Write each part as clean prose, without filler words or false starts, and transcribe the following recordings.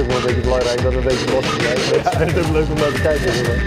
wel een beetje belangrijk dat het een beetje los blijft. Ja, het is ook leuk om naar te kijken.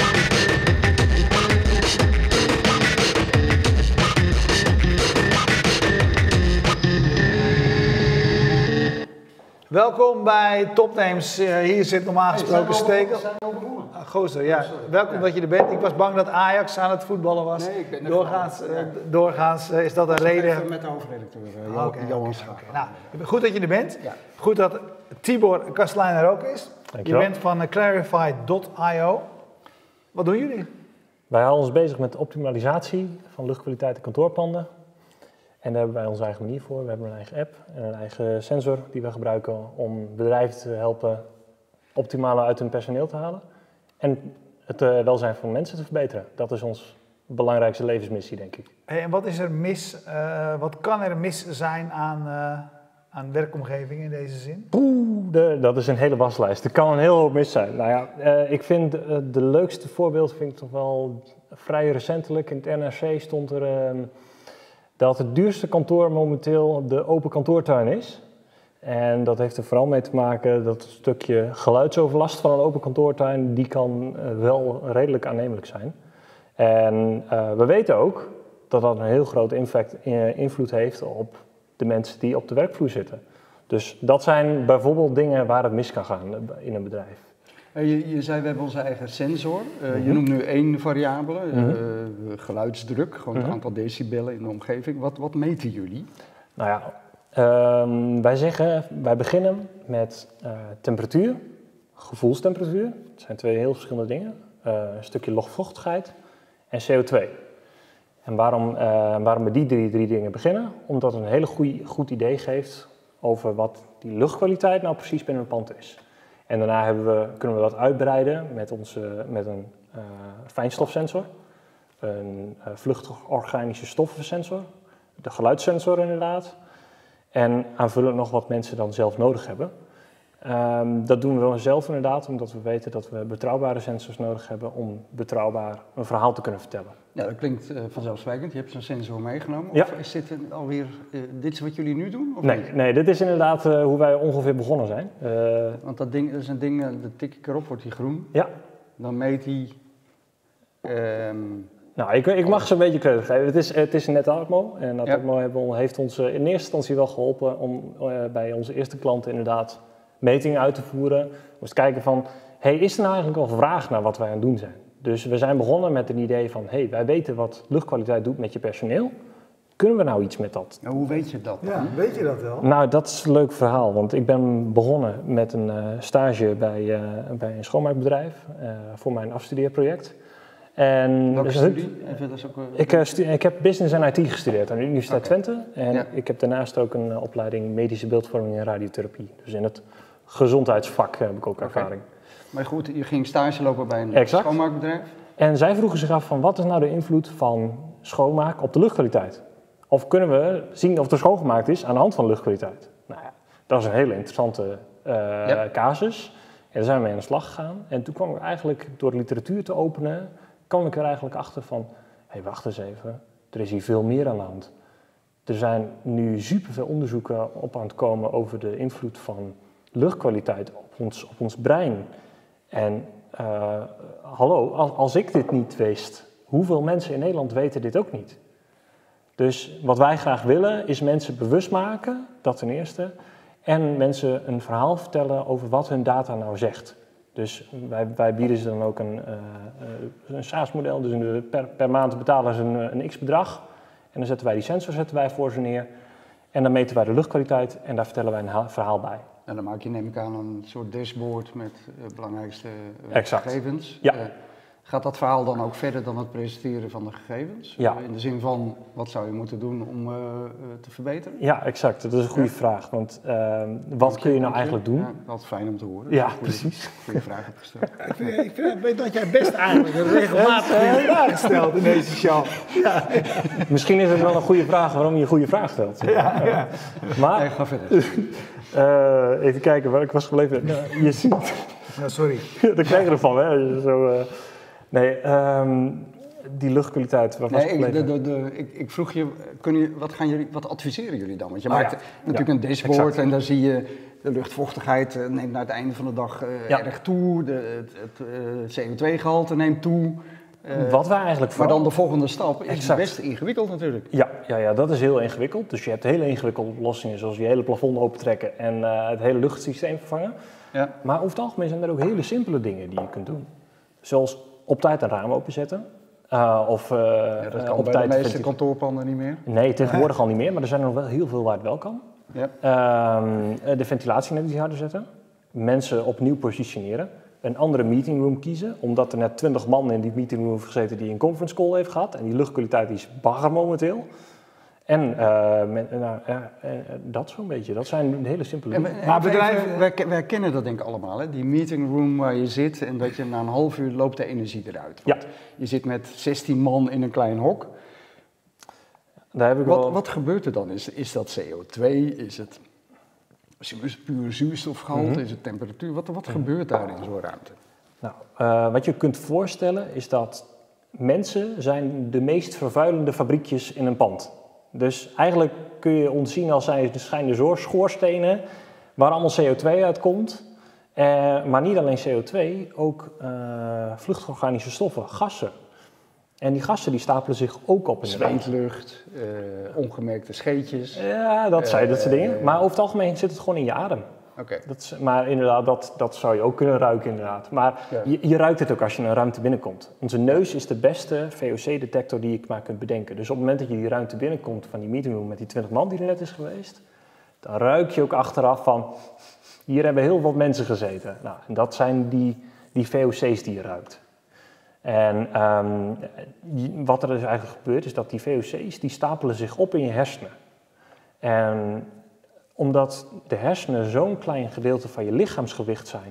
Welkom bij Topnames. Hier zit normaal gesproken Stekel. Gozer, ja. Welkom dat je er bent. Ik was bang dat Ajax aan het voetballen was. Nee, ik ben er doorgaans is dat een reden. Even met de hoofdredacteur, Johan Schaap. Nou, goed dat je er bent. Ja. Goed dat Tibor Kastelein er ook is. Dankjewel. Je bent van Clarify.io. Wat doen jullie? Wij houden ons bezig met de optimalisatie van luchtkwaliteit in kantoorpanden. En daar hebben wij onze eigen manier voor. We hebben een eigen app en een eigen sensor die we gebruiken om bedrijven te helpen optimale uit hun personeel te halen. En het welzijn van mensen te verbeteren. Dat is ons belangrijkste levensmissie, denk ik. Hey, en wat is er mis? Wat kan er mis zijn aan werkomgeving in deze zin? Dat is een hele waslijst. Er kan een heel hoop mis zijn. Nou ja, ik vind de leukste voorbeeld vind ik toch wel vrij recentelijk. In het NRC stond er dat het duurste kantoor momenteel de open kantoortuin is. En dat heeft er vooral mee te maken dat een stukje geluidsoverlast van een open kantoortuin, die kan wel redelijk aannemelijk zijn. En we weten ook dat dat een heel grote invloed heeft op de mensen die op de werkvloer zitten. Dus dat zijn bijvoorbeeld dingen waar het mis kan gaan in een bedrijf. Je zei, we hebben onze eigen sensor. Je noemt nu één variabele, geluidsdruk, gewoon het aantal decibellen in de omgeving. Wat meten jullie? Nou ja, wij beginnen met temperatuur, gevoelstemperatuur. Dat zijn twee heel verschillende dingen. Een stukje luchtvochtigheid en CO2. En waarom we die drie dingen beginnen? Omdat het een hele goed idee geeft over wat die luchtkwaliteit nou precies binnen een pand is. En daarna kunnen we dat uitbreiden met een fijnstofsensor, een vluchtige organische stoffensensor, de geluidssensor inderdaad. En aanvullend nog wat mensen dan zelf nodig hebben. Dat doen we wel zelf inderdaad, omdat we weten dat we betrouwbare sensors nodig hebben om betrouwbaar een verhaal te kunnen vertellen. Ja, dat klinkt vanzelfsprekend. Je hebt zo'n sensor meegenomen. Ja. Of is dit alweer, dit is wat jullie nu doen? Of Nee, dit is inderdaad hoe wij ongeveer begonnen zijn. Want dat is een ding, dat tik ik erop, wordt die groen. Ja. Dan meet die... Nou, ik mag ze een beetje credit geven. Het is net Atmo. En Atmo heeft ons in eerste instantie wel geholpen om bij onze eerste klanten inderdaad metingen uit te voeren. Om eens te kijken van, is er nou eigenlijk wel vraag naar wat wij aan het doen zijn? Dus we zijn begonnen met een idee van, wij weten wat luchtkwaliteit doet met je personeel. Kunnen we nou iets met dat? Nou, hoe weet je dat dan? Ja, weet je dat wel? Nou, dat is een leuk verhaal. Want ik ben begonnen met een stage bij een schoonmaakbedrijf voor mijn afstudeerproject. En welke studie? Ik heb business en IT gestudeerd aan de Universiteit Twente. En ik heb daarnaast ook een opleiding medische beeldvorming en radiotherapie. Dus in het gezondheidsvak heb ik ook ervaring. Maar goed, je ging stage lopen bij een schoonmaakbedrijf. En zij vroegen zich af van wat is nou de invloed van schoonmaak op de luchtkwaliteit? Of kunnen we zien of er schoongemaakt is aan de hand van luchtkwaliteit? Nou ja, dat is een hele interessante casus. En daar zijn we mee aan de slag gegaan. En toen kwam ik eigenlijk door de literatuur te openen, kwam ik er eigenlijk achter van, wacht eens even, er is hier veel meer aan de hand. Er zijn nu superveel onderzoeken op aan het komen over de invloed van luchtkwaliteit op ons brein. En hallo, als ik dit niet wist, hoeveel mensen in Nederland weten dit ook niet? Dus wat wij graag willen is mensen bewust maken, dat ten eerste. En mensen een verhaal vertellen over wat hun data nou zegt. Dus wij bieden ze dan ook een SaaS-model. Dus per maand betalen ze een x-bedrag. En dan zetten wij die sensor voor ze neer. En dan meten wij de luchtkwaliteit en daar vertellen wij een verhaal bij. En dan maak je, neem ik aan, een soort dashboard met belangrijkste gegevens. Ja. Gaat dat verhaal dan ook verder dan het presenteren van de gegevens? Ja. In de zin van, wat zou je moeten doen om te verbeteren? Ja, exact. Dat is een goede vraag. Want wat kun je nou eigenlijk doen? Ja, dat is fijn om te horen. Ja, precies. Goede vraag hebt gesteld. Ik vind dat jij best eigenlijk regelmatig goede vragen stelt in deze show. Ja. Misschien is het wel een goede vraag waarom je een goede vraag stelt. Ja. Maar, ga verder. Even kijken waar ik was gebleven. Je ziet... Nou, sorry. Daar krijg je ervan, hè? die luchtkwaliteit, waar was ik gebleven? Ik vroeg je, wat adviseren jullie dan? Want je maakt natuurlijk een dashboard exact. En daar zie je de luchtvochtigheid neemt naar het einde van de dag erg toe, het CO2-gehalte neemt toe. Wat wij eigenlijk maar dan de volgende stap is best ingewikkeld natuurlijk. Ja, dat is heel ingewikkeld. Dus je hebt hele ingewikkelde oplossingen, zoals je hele plafond opentrekken en het hele luchtsysteem vervangen. Ja. Maar over het algemeen zijn er ook hele simpele dingen die je kunt doen. Zoals op tijd een raam openzetten. Dat kan op bij tijd de meeste kantoorpanden niet meer. Nee, tegenwoordig al niet meer, maar er zijn er nog wel heel veel waar het wel kan. Ja. De ventilatie net iets harder zetten. Mensen opnieuw positioneren. Een andere meetingroom kiezen, omdat er net 20 man in die meetingroom heeft gezeten die een conference call heeft gehad. En die luchtkwaliteit is bagger momenteel. En dat zo'n beetje. Dat zijn hele simpele dingen. Maar bedrijven, wij kennen dat denk ik allemaal. Hè? Die meetingroom waar je zit en dat je na een half uur loopt de energie eruit. Want je zit met 16 man in een klein hok. Daar heb ik wat gebeurt er dan? Is dat CO2? Is het puur zuurstofgehalte? Is het temperatuur? Wat gebeurt daar in zo'n ruimte? Nou, wat je kunt voorstellen is dat mensen zijn de meest vervuilende fabriekjes in een pand. Dus eigenlijk kun je ons zien als zijn de schoorstenen waar allemaal CO2 uitkomt. Maar niet alleen CO2, ook vluchtorganische stoffen, gassen. En die gassen die stapelen zich ook op in de zweetlucht, ongemerkte scheetjes. Ja, dat soort dingen. Maar over het algemeen zit het gewoon in je adem. Okay. Maar inderdaad, dat zou je ook kunnen ruiken inderdaad. Maar je ruikt het ook als je in een ruimte binnenkomt. Onze neus is de beste VOC-detector die je maar kunt bedenken. Dus op het moment dat je die ruimte binnenkomt van die meetingroom met die 20 man die er net is geweest, dan ruik je ook achteraf van, hier hebben heel wat mensen gezeten. Nou, en dat zijn die VOC's die je ruikt. En wat er dus eigenlijk gebeurt is dat die VOC's die stapelen zich op in je hersenen. En omdat de hersenen zo'n klein gedeelte van je lichaamsgewicht zijn,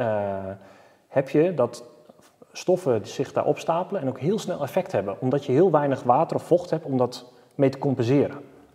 heb je dat stoffen zich daar opstapelen en ook heel snel effect hebben. Omdat je heel weinig water of vocht hebt om dat mee te compenseren.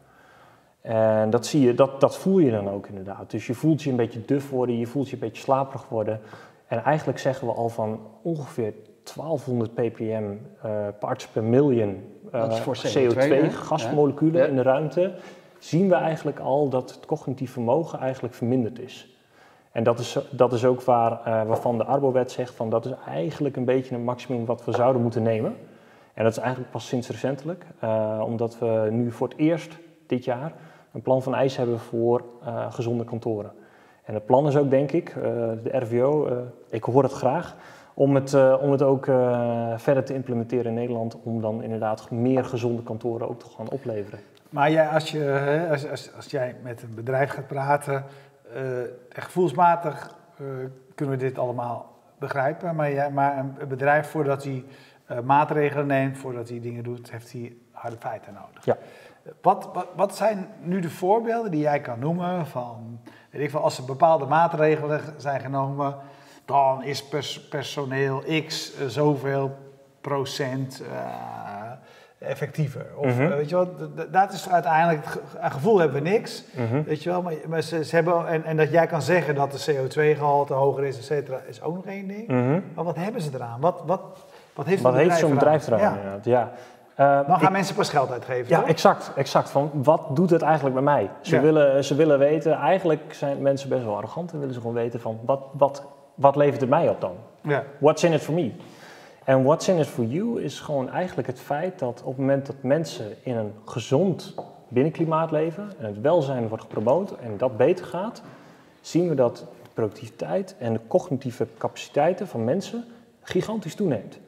En dat zie je, dat voel je dan ook inderdaad. Dus je voelt je een beetje duf worden, je voelt je een beetje slaperig worden. En eigenlijk zeggen we al van ongeveer 1200 ppm parts per million CO2 gasmoleculen in de ruimte, zien we eigenlijk al dat het cognitief vermogen eigenlijk verminderd is. En dat is ook waarvan de Arbowet zegt van dat is eigenlijk een beetje een maximum wat we zouden moeten nemen. En dat is eigenlijk pas sinds recentelijk, omdat we nu voor het eerst dit jaar een plan van eisen hebben voor gezonde kantoren. En het plan is ook, denk ik, de RVO, ik hoor het graag, om het ook verder te implementeren in Nederland, om dan inderdaad meer gezonde kantoren ook te gaan opleveren. Maar als jij met een bedrijf gaat praten, gevoelsmatig kunnen we dit allemaal begrijpen, maar een bedrijf voordat hij maatregelen neemt, voordat hij dingen doet, heeft hij harde feiten nodig. Ja. Wat zijn nu de voorbeelden die jij kan noemen van, weet ik veel, als er bepaalde maatregelen zijn genomen, dan is personeel X zoveel procent effectiever. Of weet je wel, dat is uiteindelijk, een gevoel hebben we niks, weet je wel, maar ze hebben, en dat jij kan zeggen dat de CO2-gehalte hoger is, et cetera, is ook nog één ding. Maar wat hebben ze eraan? Wat heeft zo'n bedrijf eraan? Inderdaad, ja. Dan gaan mensen pas geld uitgeven. Ja, exact. Van, wat doet het eigenlijk bij mij? Ze willen weten, eigenlijk zijn mensen best wel arrogant en willen ze gewoon weten van, wat levert het mij op dan? Ja. What's in it for me? En what's in it for you is gewoon eigenlijk het feit dat op het moment dat mensen in een gezond binnenklimaat leven en het welzijn wordt gepromoot en dat beter gaat, zien we dat de productiviteit en de cognitieve capaciteiten van mensen gigantisch toeneemt.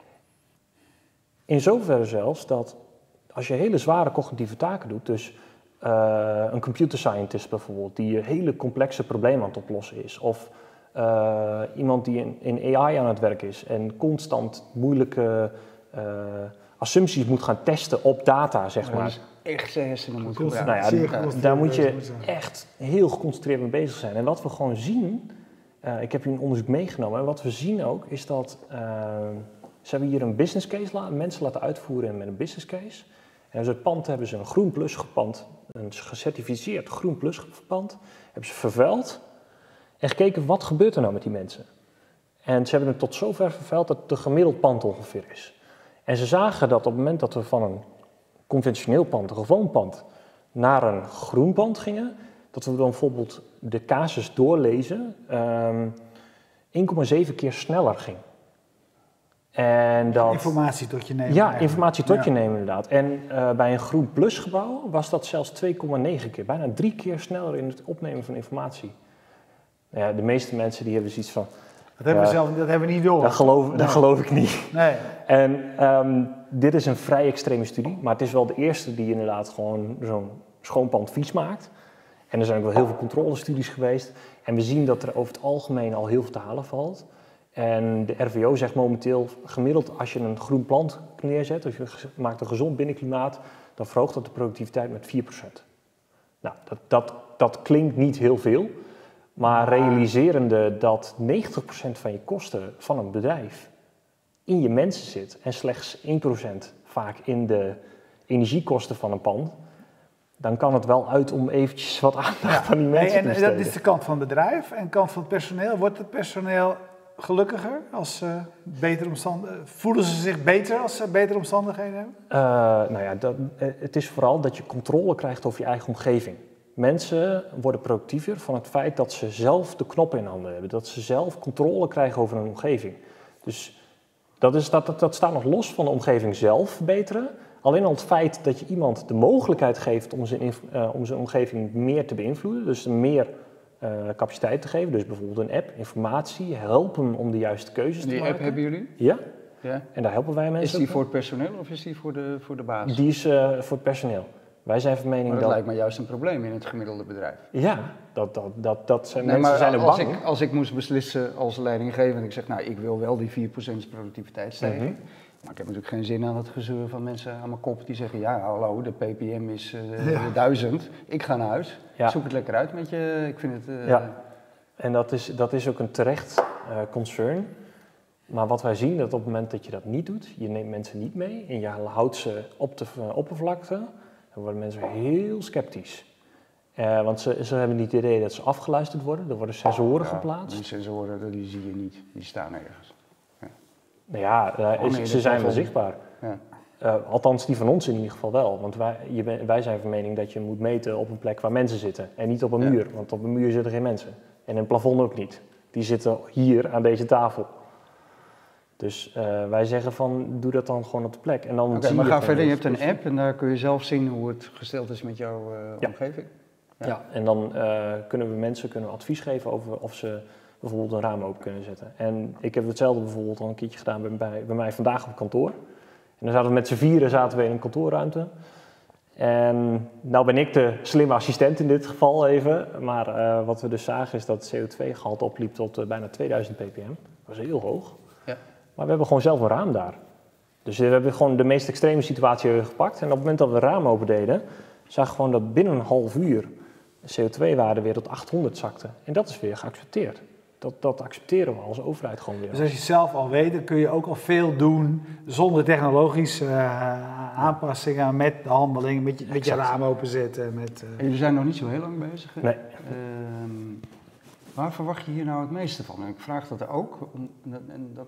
In zoverre zelfs dat als je hele zware cognitieve taken doet, dus een computer scientist bijvoorbeeld, die hele complexe problemen aan het oplossen is, of iemand die in AI aan het werk is en constant moeilijke assumpties moet gaan testen op data, zeg maar. Dus echt zijn hersenen moet gebruiken. Nou ja, daar moet je echt heel geconcentreerd mee bezig zijn. En wat we gewoon zien, ik heb hier een onderzoek meegenomen, en wat we zien ook is dat ze hebben hier een business case mensen laten uitvoeren met een business case. En dus het pand hebben ze een Groen Plus gepand, een gecertificeerd Groen Plus gepand, hebben ze vervuild en gekeken wat gebeurt er nou met die mensen. En ze hebben het tot zover vervuild dat het een gemiddeld pand ongeveer is. En ze zagen dat op het moment dat we van een conventioneel pand, een gewoon pand, naar een groen pand gingen, dat we dan bijvoorbeeld de casus doorlezen 1,7 keer sneller ging. En dat, informatie tot je nemen. Ja, eigenlijk. informatie tot je nemen inderdaad. En bij een Groen Plus gebouw was dat zelfs 2,9 keer. Bijna 3 keer sneller in het opnemen van informatie. Ja, de meeste mensen die hebben zoiets van... Dat hebben we niet door. Dat geloof ik niet. Nee. En dit is een vrij extreme studie, maar het is wel de eerste die inderdaad gewoon zo'n schoon pand vies maakt. En er zijn ook wel heel veel controlestudies geweest. En we zien dat er over het algemeen al heel veel te halen valt. En de RVO zegt momenteel gemiddeld als je een groen plant neerzet, of je maakt een gezond binnenklimaat, dan verhoogt dat de productiviteit met 4%. Nou, dat klinkt niet heel veel, maar realiserende dat 90% van je kosten van een bedrijf in je mensen zit en slechts 1% vaak in de energiekosten van een pand, dan kan het wel uit om eventjes wat aandacht van die mensen te besteden. En dat is de kant van het bedrijf en de kant van het personeel. Wordt het personeel gelukkiger als betere omstandigheden? Voelen ze zich beter als ze betere omstandigheden hebben? Nou ja, het is vooral dat je controle krijgt over je eigen omgeving. Mensen worden productiever van het feit dat ze zelf de knoppen in handen hebben. Dat ze zelf controle krijgen over hun omgeving. Dus dat staat nog los van de omgeving zelf verbeteren. Alleen al het feit dat je iemand de mogelijkheid geeft om zijn omgeving meer te beïnvloeden. Dus meer capaciteit te geven. Dus bijvoorbeeld een app, informatie, helpen hem om de juiste keuzes te maken. Die app hebben jullie? Ja. Ja. En daar helpen wij mensen. Is die voor het personeel of is die voor de baas? Die is voor het personeel. Wij zijn van mening maar dat lijkt me juist een probleem in het gemiddelde bedrijf. Ja, dat zijn mensen zijn er bang. Als ik moest beslissen als leidinggevende, ik zeg nou, ik wil wel die 4% productiviteitsstijging. Maar ik heb natuurlijk geen zin aan het gezeur van mensen aan mijn kop die zeggen, ja hallo, de ppm is 1000, ik ga naar huis. Ja. Zoek het lekker uit met je, ik vind het... Ja, en dat is ook een terecht concern. Maar wat wij zien, dat op het moment dat je dat niet doet, je neemt mensen niet mee en je houdt ze op de oppervlakte, dan worden mensen heel sceptisch. Want ze hebben niet het idee dat ze afgeluisterd worden, er worden sensoren geplaatst. Die sensoren, die zie je niet, die staan ergens. Nou ja, ze zijn wel zichtbaar. Ja. Althans, die van ons in ieder geval wel. Want wij zijn van mening dat je moet meten op een plek waar mensen zitten. En niet op een muur, want op een muur zitten geen mensen. En in een plafond ook niet. Die zitten hier aan deze tafel. Dus wij zeggen van, doe dat dan gewoon op de plek. En dan maar ga verder, je hebt een app en daar kun je zelf zien hoe het gesteld is met jouw omgeving. Ja, en dan kunnen we advies geven over of ze bijvoorbeeld een raam open kunnen zetten. En ik heb hetzelfde bijvoorbeeld al een keertje gedaan bij mij vandaag op kantoor. En dan zaten we met z'n vieren in een kantoorruimte. En nou ben ik de slimme assistent in dit geval even. Maar wat we dus zagen is dat het CO2-gehalte opliep tot bijna 2000 ppm. Dat was heel hoog. Ja. Maar we hebben gewoon zelf een raam daar. Dus we hebben gewoon de meest extreme situatie gepakt. En op het moment dat we het raam open deden, zagen we gewoon dat binnen een half uur de CO2-waarde weer tot 800 zakte. En dat is weer geaccepteerd. Dat accepteren we als overheid gewoon weer. Dus als je het zelf al weet, dan kun je ook al veel doen zonder technologische aanpassingen met de handeling, met je raam openzetten. En jullie zijn nog niet zo heel lang bezig, hè? Nee. Waar verwacht je hier nou het meeste van? En ik vraag dat ook, dat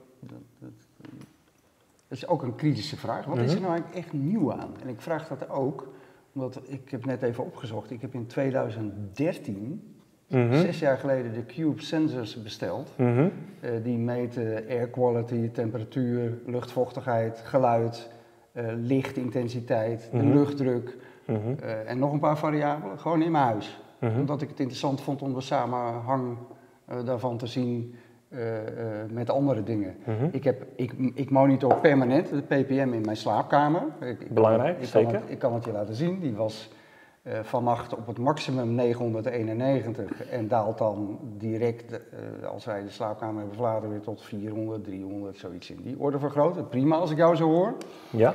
is ook een kritische vraag. Wat is er nou eigenlijk echt nieuw aan? En ik vraag dat ook, omdat ik heb net even opgezocht, ik heb in 2013... 6 jaar geleden de Cube Sensors besteld. Die meten air quality, temperatuur, luchtvochtigheid, geluid, lichtintensiteit, de luchtdruk en nog een paar variabelen. Gewoon in mijn huis. Omdat ik het interessant vond om de samenhang daarvan te zien met andere dingen. Ik monitor permanent de ppm in mijn slaapkamer. Belangrijk, zeker. Ik kan het je laten zien. Die was... vannacht op het maximum 991 en daalt dan direct, als wij de slaapkamer hebben verlaten, weer tot 400, 300, zoiets in die orde vergroten. Prima als ik jou zo hoor. Ja.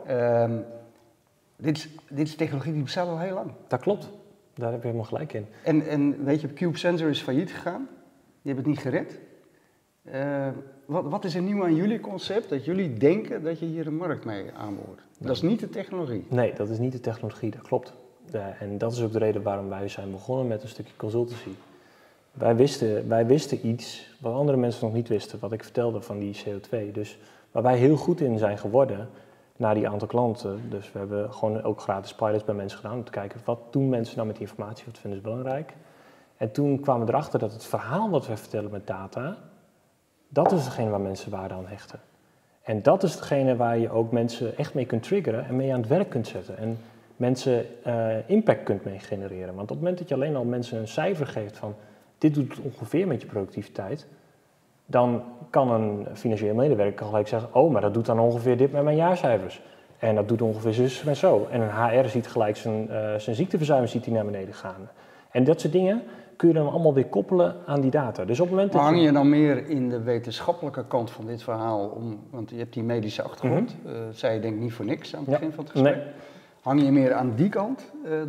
Dit is technologie die bestaat al heel lang. Dat klopt, daar heb je helemaal gelijk in. En weet je, Cube Sensor is failliet gegaan. Die hebben het niet gered. Wat is er nieuw aan jullie concept dat jullie denken dat je hier een markt mee aanboort? Dat is niet de technologie. Nee, dat is niet de technologie, dat klopt. En dat is ook de reden waarom wij zijn begonnen met een stukje consultancy. Wij wisten iets wat andere mensen nog niet wisten, wat ik vertelde van die CO2. Dus Waar wij heel goed in zijn geworden, naar die aantal klanten. Dus we hebben gewoon ook gratis pilots bij mensen gedaan om te kijken wat doen mensen nou met die informatie, wat vinden ze belangrijk. En toen kwamen we erachter dat het verhaal wat we vertellen met data, dat is degene waar mensen waarde aan hechten. En dat is degene waar je ook mensen echt mee kunt triggeren en mee aan het werk kunt zetten. En mensen impact kunt mee genereren. Want op het moment dat je alleen al mensen een cijfer geeft van dit doet het ongeveer met je productiviteit, dan kan een financieel medewerker gelijk zeggen, oh, maar dat doet dan ongeveer dit met mijn jaarcijfers. En dat doet ongeveer zus en zo. En een HR ziet gelijk zijn ziekteverzuim ziet die naar beneden gaan. En dat soort dingen kun je dan allemaal weer koppelen aan die data. Dus op het moment dat hang je dan meer in de wetenschappelijke kant van dit verhaal, want je hebt die medische achtergrond, zei je denk ik niet voor niks aan het begin van het gesprek. Nee. Hang je meer aan die kant?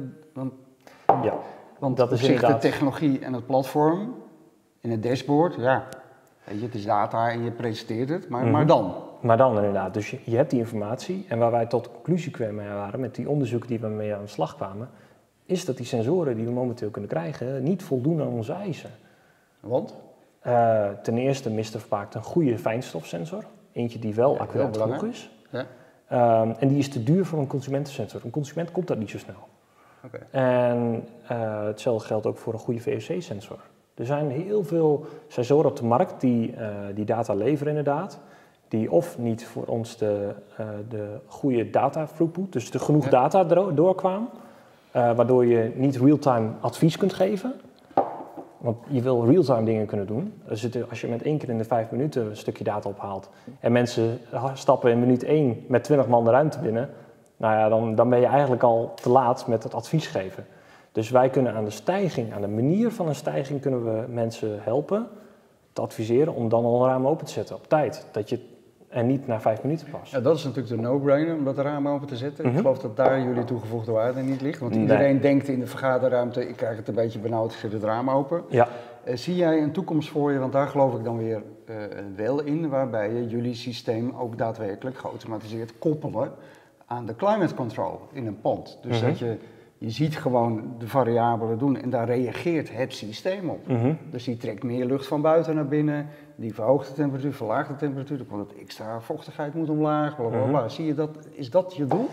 Want dat is inderdaad de technologie en het platform in het dashboard, ja, weet je, het is data en je presenteert het, maar dan? Maar dan inderdaad, dus je hebt die informatie en waar wij tot de conclusie kwamen waren met die onderzoeken die we mee aan de slag kwamen, is dat die sensoren die we momenteel kunnen krijgen niet voldoen aan onze eisen. Want? Ten eerste mist er vaak een goede fijnstofsensor, eentje die wel accuraat genoeg is. Ja. En die is te duur voor een consumentensensor. Een consument komt dat niet zo snel. Okay. En hetzelfde geldt ook voor een goede VOC-sensor. Er zijn heel veel sensoren op de markt die data leveren inderdaad, die of niet voor ons de goede data throughput, dus de genoeg data doorkwamen, waardoor je niet real-time advies kunt geven. Want je wil real-time dingen kunnen doen. Dus als je met 1 keer in de 5 minuten een stukje data ophaalt en mensen stappen in minuut 1 met 20 man de ruimte binnen, nou ja, dan ben je eigenlijk al te laat met het advies geven. Dus wij kunnen aan de manier van een stijging kunnen we mensen helpen te adviseren om dan al een raam open te zetten op tijd. En niet na 5 minuten pas. Ja, dat is natuurlijk de no-brainer om dat raam open te zetten. Ik geloof dat daar jullie toegevoegde waarde niet ligt. Want iedereen denkt in de vergaderruimte, ik krijg het een beetje benauwd, ik zet het raam open. Ja. Zie jij een toekomst voor je, want daar geloof ik dan weer wel in, waarbij je jullie systeem ook daadwerkelijk geautomatiseerd koppelen aan de climate control in een pand. Dus dat je ziet gewoon de variabelen doen en daar reageert het systeem op. Dus die trekt meer lucht van buiten naar binnen, die verhoogt de temperatuur, verlaagt de temperatuur, dan komt het extra vochtigheid moet omlaag, blablabla. Zie je dat, is dat je doel?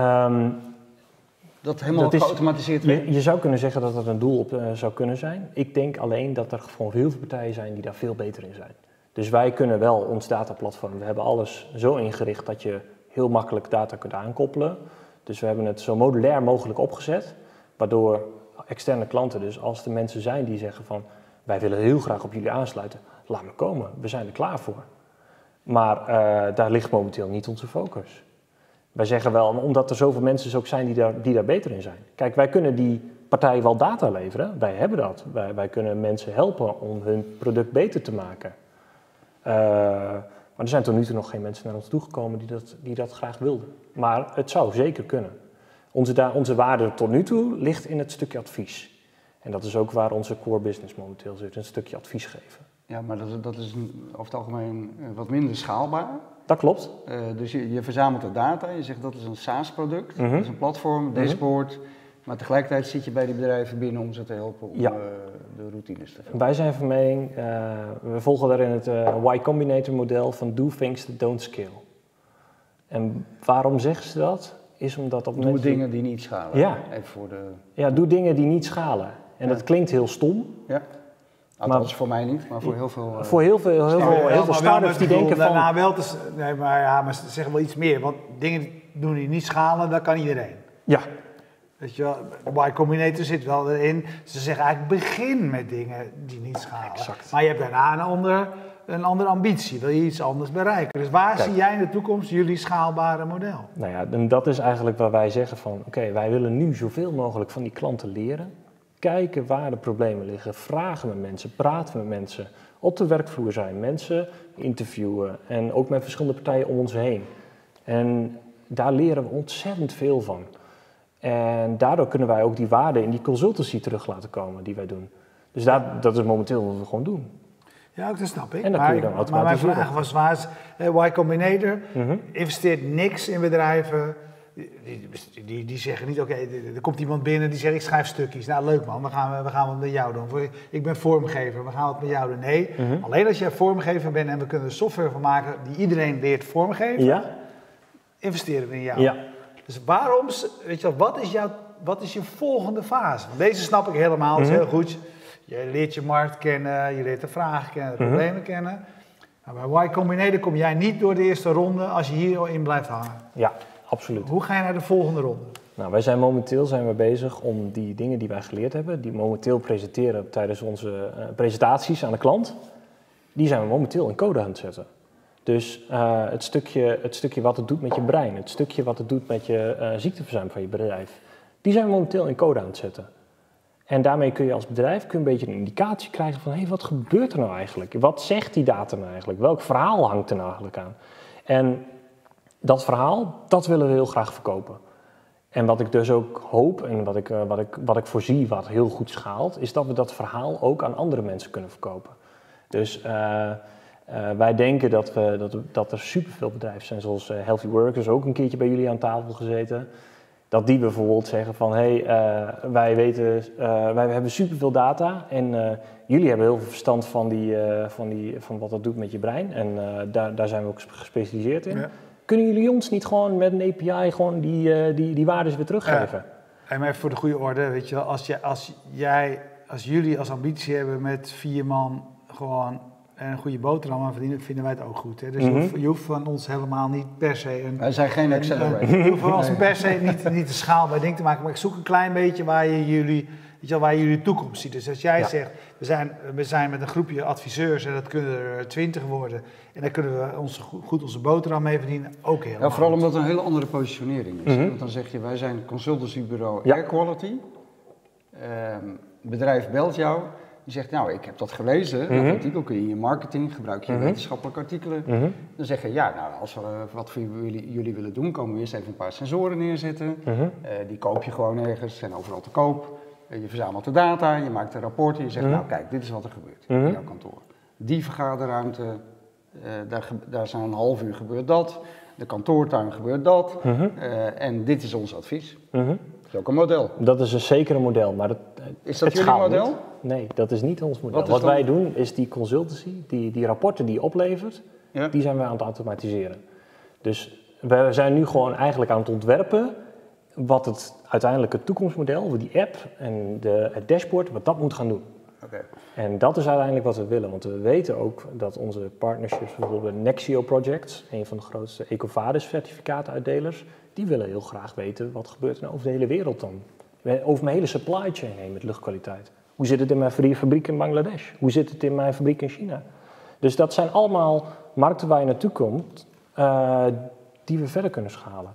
Dat helemaal geautomatiseerd wordt? Je zou kunnen zeggen dat dat een doel zou kunnen zijn. Ik denk alleen dat er gewoon heel veel partijen zijn die daar veel beter in zijn. Dus wij kunnen wel ons dataplatform, we hebben alles zo ingericht dat je heel makkelijk data kunt aankoppelen. Dus we hebben het zo modulair mogelijk opgezet, waardoor externe klanten, dus als er mensen zijn die zeggen van wij willen heel graag op jullie aansluiten, laat me komen, we zijn er klaar voor. Maar daar ligt momenteel niet onze focus. Wij zeggen wel, omdat er zoveel mensen ook zijn die daar beter in zijn. Kijk, wij kunnen die partijen wel data leveren, wij hebben dat. Wij kunnen mensen helpen om hun product beter te maken. Maar er zijn tot nu toe nog geen mensen naar ons toegekomen die dat graag wilden. Maar het zou zeker kunnen. Onze waarde tot nu toe ligt in het stukje advies. En dat is ook waar onze core business momenteel zit, een stukje advies geven. Ja, maar dat is over het algemeen wat minder schaalbaar. Dat klopt. Dus je verzamelt de data, je zegt dat is een SaaS-product, dat is een platform, een dashboard. Maar tegelijkertijd zit je bij die bedrijven binnen om ze te helpen om de routines te vullen. Wij zijn van mening, we volgen daarin het Y Combinator model van do things that don't scale. En waarom zeggen ze dat? Is omdat op doe dingen die niet schalen. Ja. Even voor de... Ja, doe dingen die niet schalen. En dat klinkt heel stom. Ja. Althans voor mij niet, maar voor heel veel... Voor heel veel start-ups die denken van... Daarna wel maar ze zeggen wel iets meer. Want dingen doen die niet schalen, dat kan iedereen. Ja. Weet je wel, de Y Combinator zit wel erin. Ze zeggen eigenlijk begin met dingen die niet schalen. Exact. Maar je hebt daarna een andere ambitie. Wil je iets anders bereiken. Dus waar zie jij in de toekomst jullie schaalbare model? Nou ja, en dat is eigenlijk waar wij zeggen van... Oké, wij willen nu zoveel mogelijk van die klanten leren. Kijken waar de problemen liggen. Vragen met mensen, praten met mensen. Op de werkvloer zijn, mensen interviewen. En ook met verschillende partijen om ons heen. En daar leren we ontzettend veel van. En daardoor kunnen wij ook die waarde in die consultancy terug laten komen die wij doen. Dus dat is momenteel wat we gewoon doen. Ja, dat snap ik. En dat kun je dan automatiseren. Maar mijn vraag was, Y Combinator investeert niks in bedrijven die zeggen niet, oké, er komt iemand binnen die zegt, ik schrijf stukjes. Nou, leuk man, we gaan wat met jou doen. Ik ben vormgever, we gaan wat met jou doen. Nee, alleen als jij vormgever bent en we kunnen er software van maken die iedereen leert vormgeven, investeren we in jou. Ja. Dus waarom, weet je wel, wat is je volgende fase? Deze snap ik helemaal, dat is heel goed. Je leert je markt kennen, je leert de vragen kennen, de problemen kennen. Maar bij Y Combinator kom jij niet door de eerste ronde als je hierin blijft hangen. Ja, absoluut. Hoe ga je naar de volgende ronde? Nou, wij zijn momenteel bezig om die dingen die wij geleerd hebben, die momenteel presenteren tijdens onze presentaties aan de klant, die zijn we momenteel in code aan het zetten. Dus het stukje wat het doet met je brein, het stukje wat het doet met je ziekteverzuim van je bedrijf, die zijn we momenteel in code aan het zetten. En daarmee kun je als bedrijf een beetje een indicatie krijgen van, hé, wat gebeurt er nou eigenlijk? Wat zegt die data nou eigenlijk? Welk verhaal hangt er nou eigenlijk aan? En dat verhaal, dat willen we heel graag verkopen. En wat ik dus ook hoop en wat ik voorzie wat heel goed schaalt, is dat we dat verhaal ook aan andere mensen kunnen verkopen. Dus wij denken dat er superveel bedrijven zijn, zoals Healthy Workers, ook een keertje bij jullie aan tafel gezeten. Dat die bijvoorbeeld zeggen van, wij hebben superveel data en jullie hebben heel veel verstand van wat dat doet met je brein. En daar zijn we ook gespecialiseerd in. Ja. Kunnen jullie ons niet gewoon met een API gewoon die waardes weer teruggeven? En maar even voor de goede orde, weet je wel, als jullie als ambitie hebben met 4 man gewoon een goede boterham aan verdienen, vinden wij het ook goed. Hè? Dus je hoeft van ons helemaal niet per se wij zijn geen accelerator. Je hoeft van ons per se niet de schaal bij ding te maken, maar ik zoek een klein beetje waar je jullie toekomst ziet. Dus als jij zegt, we zijn met een groepje adviseurs en dat kunnen er 20 worden en daar kunnen we onze boterham mee verdienen, ook heel. Ja, vooral omdat het een hele andere positionering is. Want dan zeg je, wij zijn consultancybureau Air Quality. Bedrijf belt jou. Die zegt, nou, ik heb dat gelezen, dat artikel kun je in je marketing, gebruik je wetenschappelijke artikelen. Dan zeg je, ja, nou, als we wat voor jullie willen doen, komen we eerst even een paar sensoren neerzetten. Die koop je gewoon ergens, zijn overal te koop. Je verzamelt de data, je maakt een rapport en je zegt, nou kijk, dit is wat er gebeurt in jouw kantoor. Die vergaderruimte, daar zijn een half uur gebeurt dat. De kantoortuin gebeurt dat. En dit is ons advies. Dat is ook een model. Dat is zeker een model, maar is dat jullie model? Niet. Nee, dat is niet ons model. Wat wij doen is die consultancy, die rapporten die je oplevert, die zijn we aan het automatiseren. Dus we zijn nu gewoon eigenlijk aan het ontwerpen wat het uiteindelijke toekomstmodel, die app en het dashboard, wat dat moet gaan doen. Okay. En dat is uiteindelijk wat we willen, want we weten ook dat onze partnerships, bijvoorbeeld Nexio Projects, een van de grootste EcoVadis-certificaatuitdelers, die willen heel graag weten wat gebeurt er nou over de hele wereld dan. Over mijn hele supply chain heen met luchtkwaliteit. Hoe zit het in mijn fabriek in Bangladesh? Hoe zit het in mijn fabriek in China? Dus dat zijn allemaal markten waar je naartoe komt, die we verder kunnen schalen.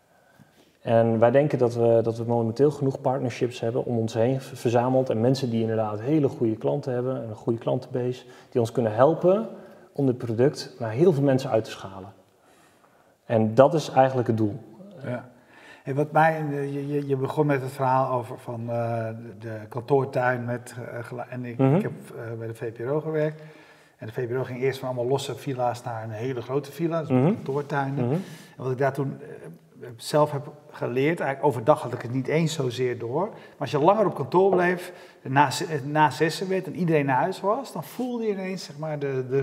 En wij denken dat we momenteel genoeg partnerships hebben om ons heen verzameld en mensen die inderdaad hele goede klanten hebben en een goede klantenbase, die ons kunnen helpen om dit product naar heel veel mensen uit te schalen. En dat is eigenlijk het doel. Ja. En je begon met het verhaal over van de kantoortuin met ik heb bij de VPRO gewerkt. En de VPRO ging eerst van allemaal losse villa's naar een hele grote villa, dus kantoortuinen. En wat ik daar toen zelf heb geleerd, eigenlijk overdag had ik het niet eens zozeer door. Maar als je langer op kantoor bleef, na 6 werd en iedereen naar huis was, dan voelde je ineens zeg maar, de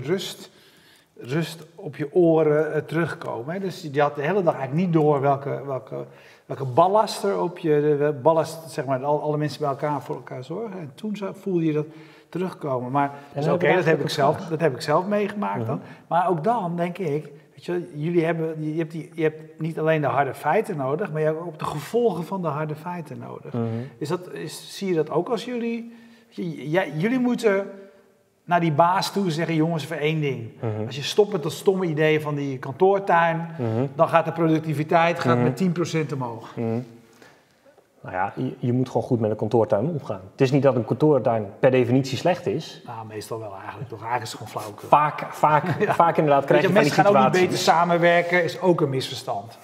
rust op je oren terugkomen. Hè. Dus je had de hele dag eigenlijk niet door welke ballast er op je ballast, zeg maar, alle mensen bij elkaar voor elkaar zorgen. En toen voelde je dat terugkomen. Maar dus oké, dat heb ik zelf meegemaakt dan. Maar ook dan denk ik, weet je, je hebt niet alleen de harde feiten nodig, maar je hebt ook de gevolgen van de harde feiten nodig. Zie je dat ook als jullie? Jullie moeten naar die baas toe zeggen, jongens, even 1 ding. Als je stopt met dat stomme idee van die kantoortuin, dan gaat de productiviteit met 10% omhoog. Nou ja, je moet gewoon goed met een kantoortuin omgaan. Het is niet dat een kantoortuin per definitie slecht is. Nou, meestal wel eigenlijk. Toch eigenlijk is het gewoon flauwekul. Vaak inderdaad krijg je van die situaties. Mensen gaan ook niet beter samenwerken, is ook een misverstand.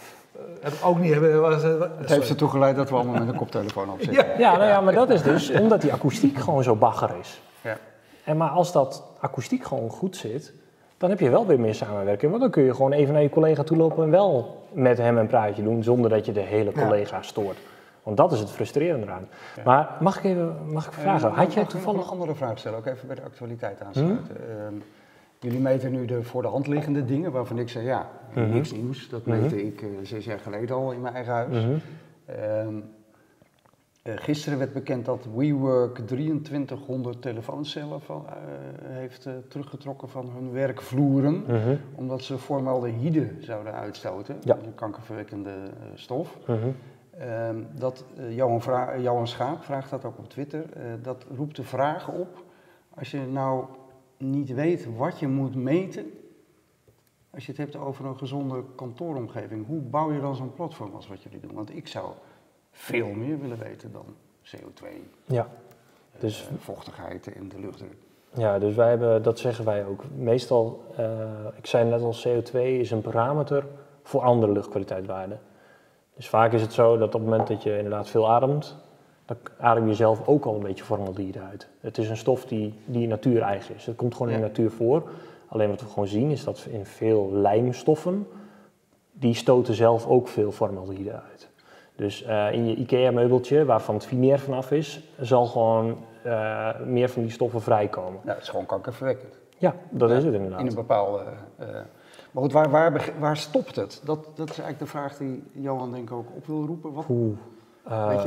Het heeft ertoe geleid dat we allemaal met een koptelefoon op zitten. Ja, maar dat is dus omdat die akoestiek gewoon zo bagger is. Ja. Maar als dat akoestiek gewoon goed zit, dan heb je wel weer meer samenwerking. Want dan kun je gewoon even naar je collega toe lopen en wel met hem een praatje doen, zonder dat je de hele collega stoort. Want dat is het frustrerende eraan. Ja. Maar mag ik vragen, had jij toevallig... Nog een andere vraag stellen, ook even bij de actualiteit aansluiten. Jullie meten nu de voor de hand liggende dingen, waarvan ik zei, niks nieuws. Dat meette ik 6 jaar geleden al in mijn eigen huis. Gisteren werd bekend dat WeWork 2300 telefooncellen heeft teruggetrokken van hun werkvloeren. Omdat ze formaldehyde zouden uitstoten, een kankerverwekkende stof. Dat Johan Schaap vraagt dat ook op Twitter. Dat roept de vraag op, als je nou niet weet wat je moet meten, als je het hebt over een gezonde kantooromgeving, hoe bouw je dan zo'n platform als wat jullie doen? Want ik zou veel meer willen weten dan CO2, dus vochtigheid en de luchtdruk. Ja, dus wij hebben, dat zeggen wij ook. Meestal, ik zei net al, CO2 is een parameter voor andere luchtkwaliteitswaarden. Dus vaak is het zo dat op het moment dat je inderdaad veel ademt, dan adem je zelf ook al een beetje formaldehyde uit. Het is een stof die natuureigen is. Het komt gewoon in de natuur voor. Alleen wat we gewoon zien is dat in veel lijmstoffen, die stoten zelf ook veel formaldehyde uit. Dus in je IKEA-meubeltje, waarvan het veneer vanaf is, zal gewoon meer van die stoffen vrijkomen. Ja, het is gewoon kankerverwekkend. Ja, dat is het inderdaad. In een bepaalde... Maar goed, waar stopt het? Dat is eigenlijk de vraag die Johan denk ik ook op wil roepen. Weet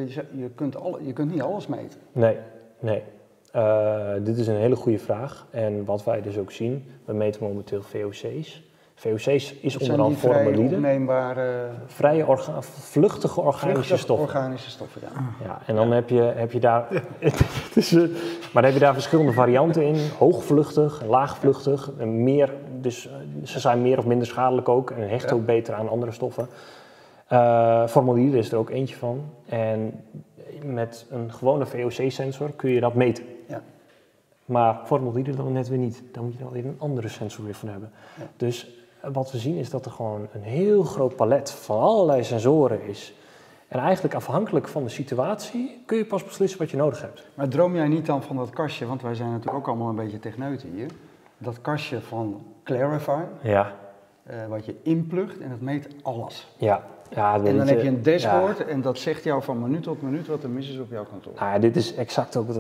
je kunt niet alles meten. Nee. Dit is een hele goede vraag. En wat wij dus ook zien, we meten momenteel VOC's. VOC's is onder andere formaldehyde. Vrije vluchtige organische stoffen. Organische stoffen, ja. En dan heb je daar... maar dan heb je daar verschillende varianten in. Hoogvluchtig, laagvluchtig. Dus ze zijn meer of minder schadelijk ook. En hechten ook beter aan andere stoffen. Formaldehyde is er ook eentje van. En met een gewone VOC-sensor kun je dat meten. Ja. Maar formaldehyde dan net weer niet. Dan moet je er weer een andere sensor weer van hebben. Ja. Dus wat we zien is dat er gewoon een heel groot palet van allerlei sensoren is. En eigenlijk afhankelijk van de situatie kun je pas beslissen wat je nodig hebt. Maar droom jij niet dan van dat kastje, want wij zijn natuurlijk ook allemaal een beetje techneuten hier. Dat kastje van Clarify, wat je inplugt en dat meet alles. Ja, en dan heb je een dashboard en dat zegt jou van minuut tot minuut wat er mis is op jouw kantoor. Nou ja, dit is exact ook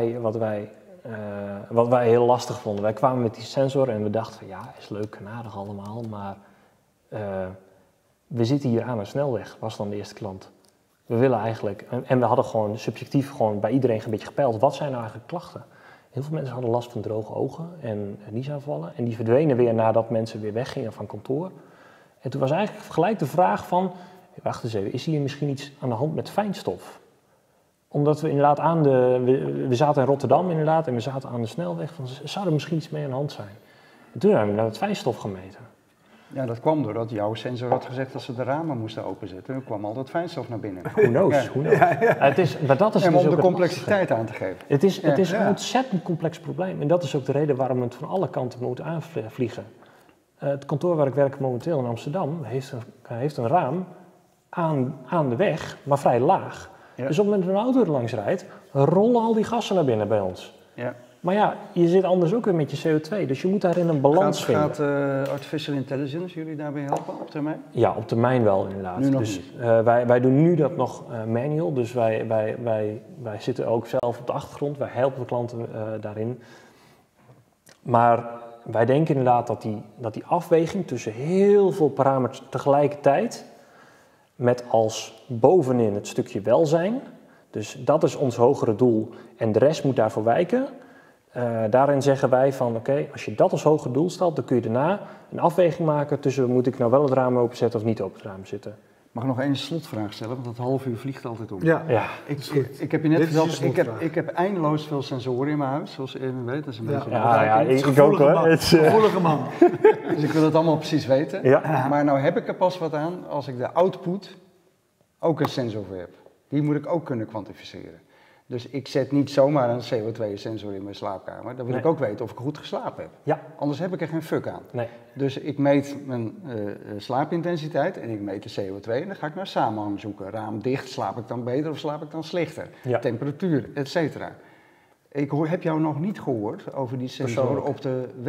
wat wij heel lastig vonden. Wij kwamen met die sensor en we dachten van is leuk en aardig allemaal, maar we zitten hier aan een snelweg, was dan de eerste klant. We willen eigenlijk, en we hadden gewoon subjectief gewoon bij iedereen een beetje gepeild, wat zijn nou eigenlijk klachten? Heel veel mensen hadden last van droge ogen en niesaanvallen en die verdwenen weer nadat mensen weer weggingen van kantoor. En toen was eigenlijk gelijk de vraag van, wacht eens even, is hier misschien iets aan de hand met fijnstof? Omdat we inderdaad we zaten in Rotterdam inderdaad en we zaten aan de snelweg, zou er misschien iets mee aan de hand zijn? En toen hebben we naar het fijnstof gemeten. Ja, dat kwam doordat jouw sensor had gezegd dat ze de ramen moesten openzetten. En kwam al dat fijnstof naar binnen. Who knows? Maar dat is en dus om ook de complexiteit aan te geven. Het is een ontzettend complex probleem. En dat is ook de reden waarom we het van alle kanten moeten aanvliegen. Het kantoor waar ik werk momenteel in Amsterdam heeft een raam aan de weg, maar vrij laag. Ja. Dus op het moment dat een auto er langs rijdt, rollen al die gassen naar binnen bij ons. Ja. Maar je zit anders ook weer met je CO2, dus je moet daarin een balans vinden. Gaat artificial intelligence jullie daarbij helpen op termijn? Ja, op termijn wel inderdaad. Nu nog dus niet. Wij doen nu dat nog manual, dus wij zitten ook zelf op de achtergrond, wij helpen de klanten daarin. Maar wij denken inderdaad dat die afweging tussen heel veel parameters tegelijkertijd, met als bovenin het stukje welzijn, dus dat is ons hogere doel en de rest moet daarvoor wijken. Daarin zeggen wij van oké, als je dat als hoger doel stelt, dan kun je daarna een afweging maken tussen moet ik nou wel het raam openzetten of niet op het raam zitten. Mag ik nog één slotvraag stellen, want dat half uur vliegt altijd om. Ja. Ik heb je net verteld, ik heb eindeloos veel sensoren in mijn huis, zoals Erwin weet. Dat is een beetje ik ook hoor. Gevoelige man. Dus ik wil het allemaal precies weten. Ja. Maar nou heb ik er pas wat aan als ik de output ook een sensor voor heb. Die moet ik ook kunnen kwantificeren. Dus ik zet niet zomaar een CO2-sensor in mijn slaapkamer. Dan wil ik ook weten of ik goed geslapen heb. Ja. Anders heb ik er geen fuck aan. Nee. Dus ik meet mijn slaapintensiteit en ik meet de CO2 en dan ga ik naar samenhang zoeken. Raam dicht, slaap ik dan beter of slaap ik dan slechter? Ja. Temperatuur, et cetera. Ik heb jou nog niet gehoord over die sensor op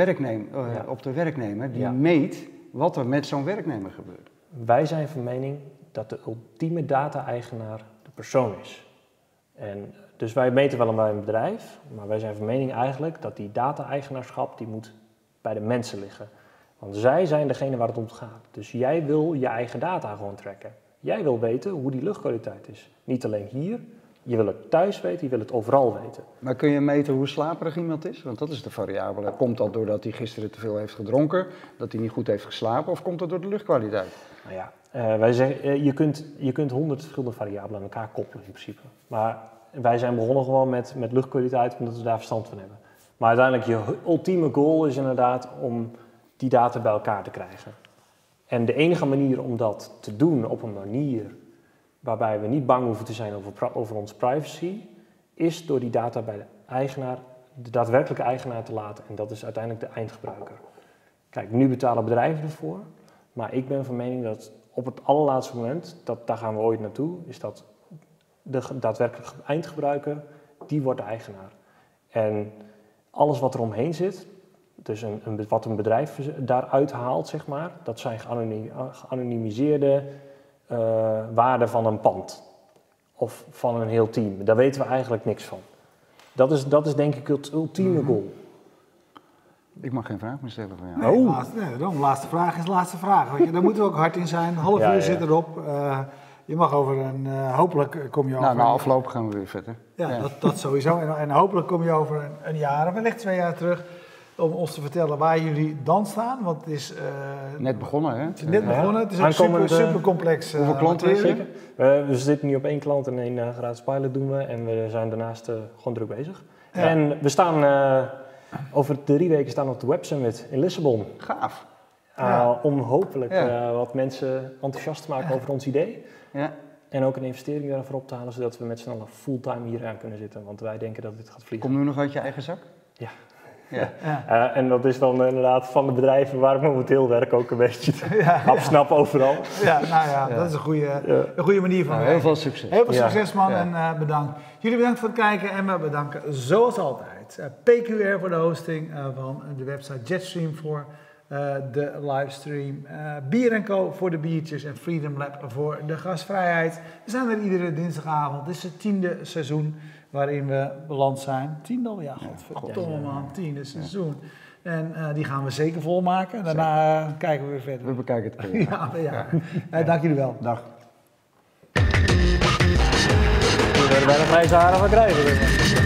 de werknemer die meet wat er met zo'n werknemer gebeurt. Wij zijn van mening dat de ultieme data-eigenaar de persoon is. En dus wij meten wel bij een bedrijf, maar wij zijn van mening eigenlijk dat die data-eigenaarschap die moet bij de mensen liggen. Want zij zijn degene waar het om gaat. Dus jij wil je eigen data gewoon tracken. Jij wil weten hoe die luchtkwaliteit is. Niet alleen hier, je wil het thuis weten, je wil het overal weten. Maar kun je meten hoe slaperig iemand is? Want dat is de variabele. Komt dat doordat hij gisteren te veel heeft gedronken, dat hij niet goed heeft geslapen, of komt dat door de luchtkwaliteit? Nou ja, wij zeggen, je kunt 100 verschillende variabelen aan elkaar koppelen in principe. Maar wij zijn begonnen gewoon met luchtkwaliteit, omdat we daar verstand van hebben. Maar uiteindelijk, je ultieme goal is inderdaad om die data bij elkaar te krijgen. En de enige manier om dat te doen op een manier waarbij we niet bang hoeven te zijn over onze privacy, is door die data bij de daadwerkelijke eigenaar te laten. En dat is uiteindelijk de eindgebruiker. Kijk, nu betalen bedrijven ervoor, maar ik ben van mening dat op het allerlaatste moment, daar gaan we ooit naartoe, is dat de daadwerkelijke eindgebruiker, die wordt de eigenaar. En alles wat er omheen zit, dus wat een bedrijf daaruit haalt, zeg maar, dat zijn geanonimiseerde waarden van een pand of van een heel team. Daar weten we eigenlijk niks van. Dat is denk ik het ultieme goal. Ik mag geen vraag meer stellen van jou. Nee, laatste vraag is laatste vraag. Weet je, daar moeten we ook hard in zijn. Een half uur zit erop. Je mag over hopelijk kom je over... na afloop gaan we weer verder. Ja. Dat sowieso. En hopelijk kom je over een jaar of wellicht 2 jaar terug om ons te vertellen waar jullie dan staan. Want het is... net begonnen, hè? Het is net begonnen. Het is ook super complex. Hoeveel klanten zeker? We zitten nu op 1 klant en 1 gratis pilot doen we. En we zijn daarnaast gewoon druk bezig. Ja. En we staan... over 3 weken staan we op de Web Summit in Lissabon. Gaaf. Om hopelijk wat mensen enthousiast te maken over ons idee. Ja. En ook een investering daarvoor op te halen, zodat we met z'n allen fulltime hier aan kunnen zitten. Want wij denken dat dit gaat vliegen. Kom nu nog uit je eigen zak? Ja. En dat is dan inderdaad van de bedrijven waar ik momenteel werk ook een beetje afsnappen overal. Dat is een goede manier van heel veel succes. Heel veel succes man en bedankt. Jullie bedankt voor het kijken en we bedanken zoals altijd PQR voor de hosting van de website Jetstream voor de livestream, Bier & Co voor de biertjes en Freedom Lab voor de gastvrijheid. We zijn er iedere dinsdagavond. Dit is het 10e seizoen waarin we beland zijn. 10e al? Ja, godverdomme man, 10e seizoen. En die gaan we zeker volmaken. Daarna kijken we weer verder. We bekijken het weer. Dank jullie wel. Dag. We werden bijna grijze haren van krijgen.